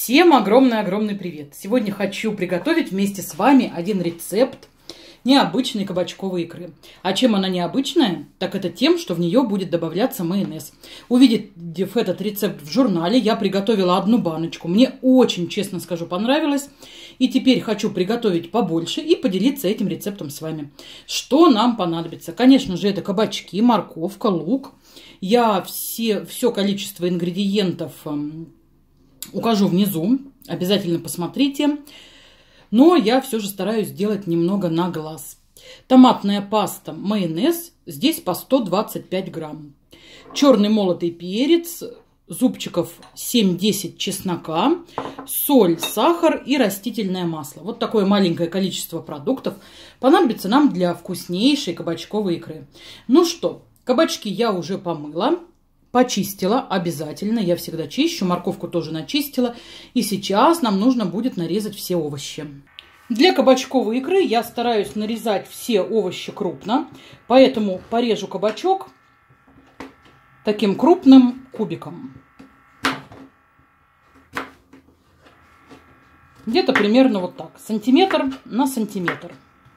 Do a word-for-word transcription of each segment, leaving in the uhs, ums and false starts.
Всем огромный-огромный привет! Сегодня хочу приготовить вместе с вами один рецепт необычной кабачковой икры. А чем она необычная? Так это тем, что в нее будет добавляться майонез. Увидев этот рецепт в журнале, я приготовила одну баночку. Мне очень, честно скажу, понравилось. И теперь хочу приготовить побольше и поделиться этим рецептом с вами. Что нам понадобится? Конечно же, это кабачки, морковка, лук. Я все, все количество ингредиентов укажу внизу, обязательно посмотрите. Но я все же стараюсь сделать немного на глаз. Томатная паста, майонез, здесь по сто двадцать пять грамм. Черный молотый перец, зубчиков семь-десять чеснока, соль, сахар и растительное масло. Вот такое маленькое количество продуктов понадобится нам для вкуснейшей кабачковой икры. Ну что, кабачки я уже помыла. Почистила обязательно, я всегда чищу, морковку тоже начистила. И сейчас нам нужно будет нарезать все овощи. Для кабачковой икры я стараюсь нарезать все овощи крупно, поэтому порежу кабачок таким крупным кубиком. Где-то примерно вот так, сантиметр на сантиметр.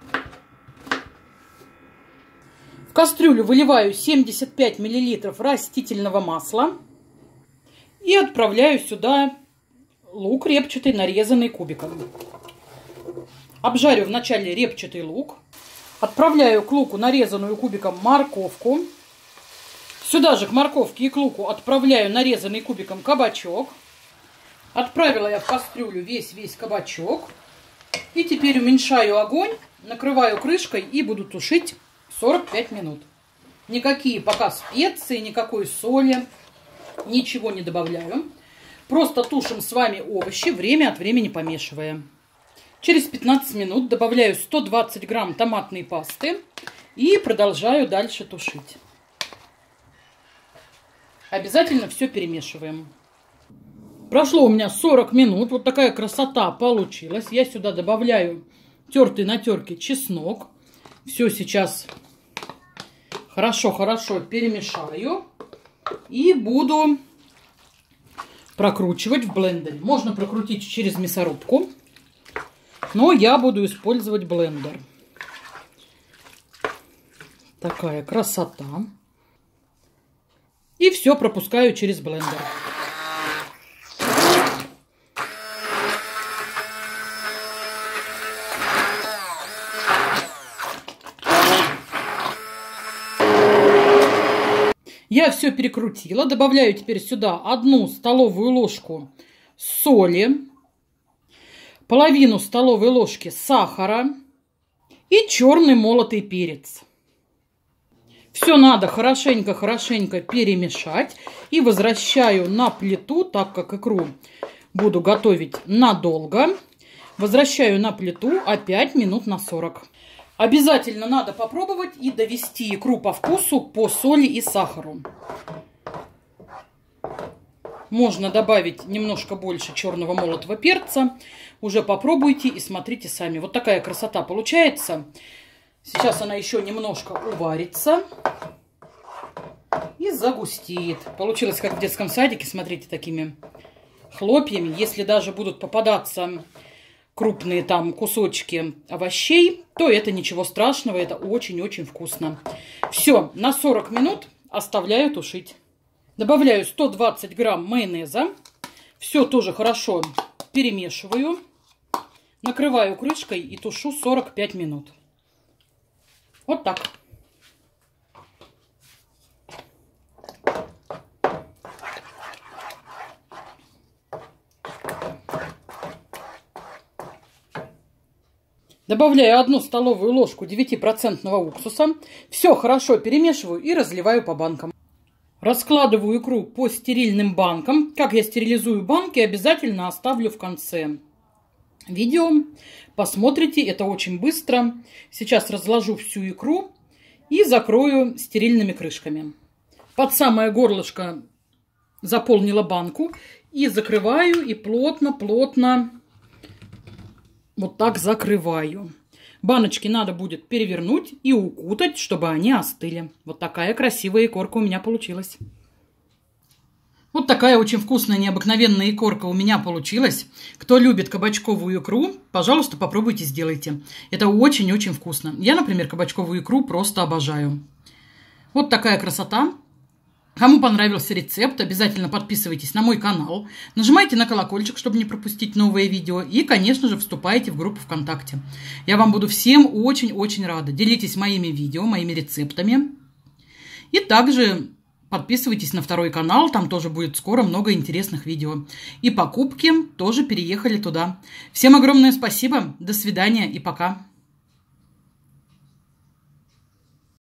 В кастрюлю выливаю семьдесят пять миллилитров растительного масла и отправляю сюда лук репчатый, нарезанный кубиком. Обжарю вначале репчатый лук. Отправляю к луку нарезанную кубиком морковку. Сюда же к морковке и к луку отправляю нарезанный кубиком кабачок. Отправила я в кастрюлю весь-весь кабачок. И теперь уменьшаю огонь, накрываю крышкой и буду тушить сорок пять минут. Никакие пока специи, никакой соли, ничего не добавляю. Просто тушим с вами овощи, время от времени помешивая. Через пятнадцать минут добавляю сто двадцать грамм томатной пасты и продолжаю дальше тушить. Обязательно все перемешиваем. Прошло у меня сорок минут. Вот такая красота получилась. Я сюда добавляю тертый на терке чеснок. Все сейчас хорошо-хорошо перемешаю и буду прокручивать в блендере. Можно прокрутить через мясорубку, но я буду использовать блендер. Такая красота. И все пропускаю через блендер. Я все перекрутила. Добавляю теперь сюда одну столовую ложку соли, половину столовой ложки сахара и черный молотый перец. Все надо хорошенько-хорошенько перемешать. И возвращаю на плиту, так как икру буду готовить надолго. Возвращаю на плиту опять минут на сорок. Обязательно надо попробовать и довести икру по вкусу, по соли и сахару. Можно добавить немножко больше черного молотого перца. Уже попробуйте и смотрите сами. Вот такая красота получается. Сейчас она еще немножко уварится и загустеет. Получилось как в детском садике, смотрите, такими хлопьями. Если даже будут попадаться крупные там кусочки овощей, то это ничего страшного, это очень-очень вкусно. Все, на сорок минут оставляю тушить. Добавляю сто двадцать грамм майонеза. Все тоже хорошо перемешиваю. Накрываю крышкой и тушу сорок пять минут. Вот так. Добавляю одну столовую ложку девятипроцентного уксуса. Все хорошо перемешиваю и разливаю по банкам. Раскладываю икру по стерильным банкам. Как я стерилизую банки, обязательно оставлю в конце видео. Посмотрите, это очень быстро. Сейчас разложу всю икру и закрою стерильными крышками. Под самое горлышко заполнила банку и закрываю, и плотно-плотно вот так закрываю. Баночки надо будет перевернуть и укутать, чтобы они остыли. Вот такая красивая икорка у меня получилась. Вот такая очень вкусная, необыкновенная икорка у меня получилась. Кто любит кабачковую икру, пожалуйста, попробуйте, сделайте. Это очень-очень вкусно. Я, например, кабачковую икру просто обожаю. Вот такая красота. Кому понравился рецепт, обязательно подписывайтесь на мой канал. Нажимайте на колокольчик, чтобы не пропустить новые видео. И, конечно же, вступайте в группу ВКонтакте. Я вам буду всем очень-очень рада. Делитесь моими видео, моими рецептами. И также подписывайтесь на второй канал, там тоже будет скоро много интересных видео. И покупки тоже переехали туда. Всем огромное спасибо, до свидания и пока.